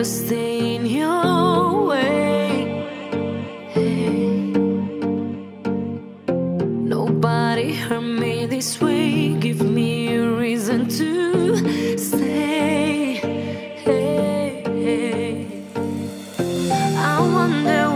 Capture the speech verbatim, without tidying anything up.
never stay in your way. Hey. Nobody hurt me this way. Give me a reason to stay. Hey, hey. I wonder